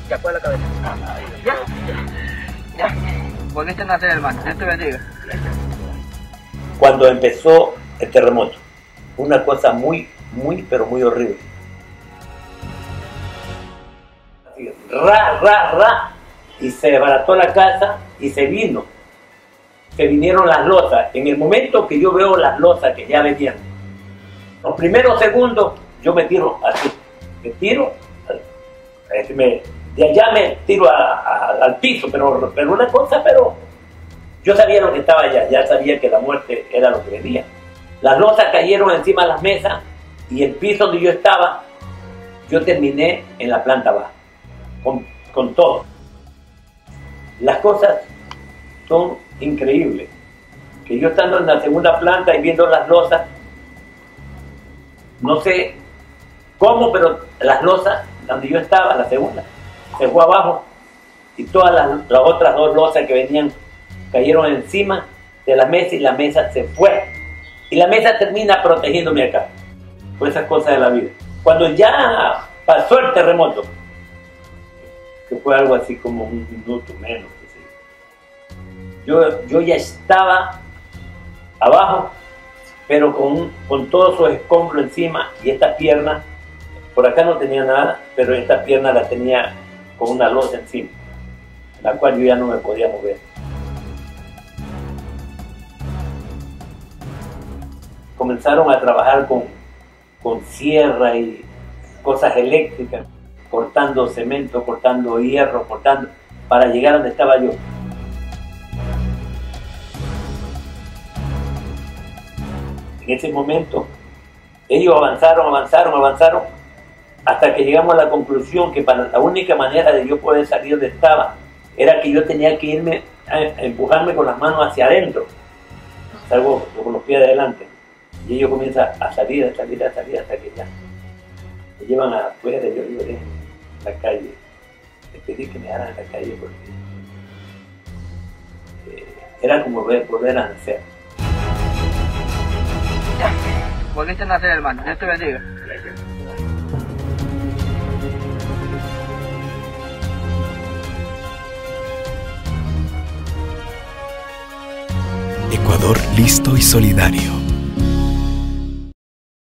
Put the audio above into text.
Ya fue la cabeza. Ya. Ya. Volviste a nacer, hermano. Dios te bendiga. Cuando empezó el terremoto, una cosa pero muy horrible. Así, ra, y se desbarató la casa y se vinieron las losas. En el momento que yo veo las losas que ya venían, los primeros segundos yo me tiro así, de allá me tiro al piso, pero una cosa, pero yo sabía lo que estaba allá, ya sabía que la muerte era lo que venía. Las losas cayeron encima de las mesas y el piso donde yo estaba, yo terminé en la planta baja, con todo. Las cosas son increíbles, que yo estando en la segunda planta y viendo las losas, no sé cómo, pero las losas donde yo estaba, la segunda, se fue abajo y todas las otras dos losas que venían cayeron encima de la mesa y la mesa se fue. Y la mesa termina protegiéndome acá, por esas cosas de la vida. Cuando ya pasó el terremoto, que fue algo así como un minuto menos, yo ya estaba abajo, pero con todos esos escombros encima, y esta pierna, por acá no tenía nada, pero esta pierna la tenía con una losa encima, la cual yo ya no me podía mover. Comenzaron a trabajar con sierra y cosas eléctricas, cortando cemento, cortando hierro, para llegar a donde estaba yo. En ese momento, ellos avanzaron, hasta que llegamos a la conclusión que para la única manera de yo poder salir donde estaba, era que yo tenía que irme a empujarme con las manos hacia adentro. Salgo con los pies de adelante. Y ellos comienzan a salir hasta que ya me llevan afuera. Yo lloré en la calle. Les pedí que me dejaran en la calle porque era como volver a nacer. Ya. Volviste a nacer, hermano. Dios te bendiga. Ecuador listo y solidario.